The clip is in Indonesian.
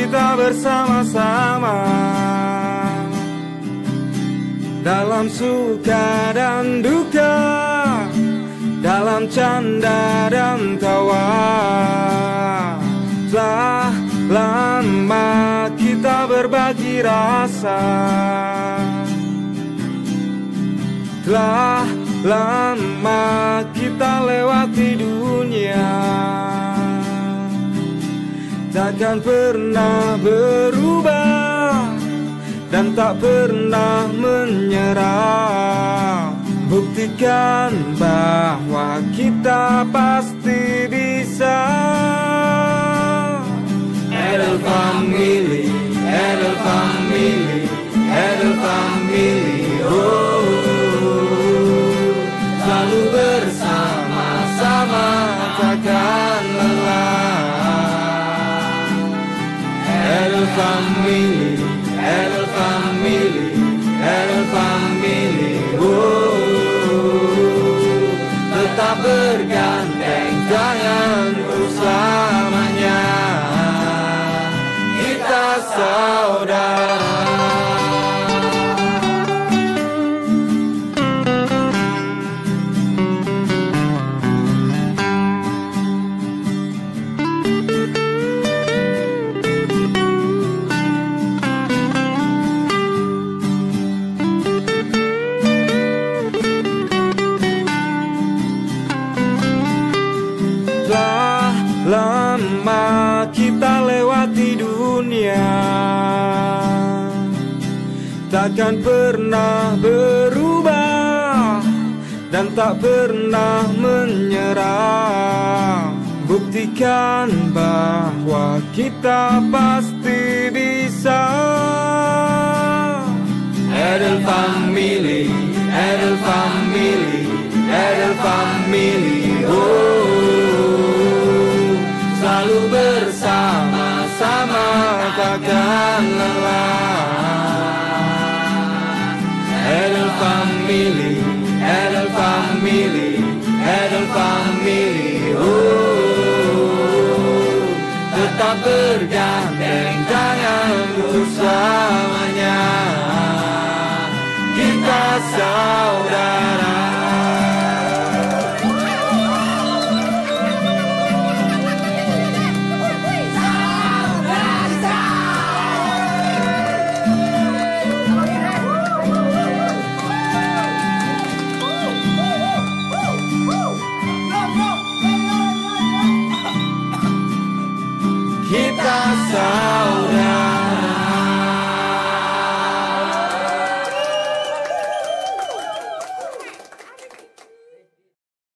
kita bersama-sama dalam suka dan duka, dalam canda dan tawa. Telah lama kita berbagi rasa, telah lama kita lewati dunia, takkan pernah berubah dan tak pernah menyerah. Buktikan bahwa kita pasti bisa. Edel Family, Edel Family, Edel Family, oh, selalu bersama-sama takkan lelah. Edel Family, Edel Family, Edel Family, oh, tetap bergandeng tangan bersamanya, kita saudara. Telah lama kita lewati dunia, takkan pernah berubah dan tak pernah menyerah. Buktikan bahwa kita pasti bisa. Edel Family, Edel Family, Edel Family, oh, selalu bersama-sama takkan lelah. Edel Family, Edel Family, Edel Family, oh, tetap bergandeng tangan bersamanya, kita saudara. Kita saudara.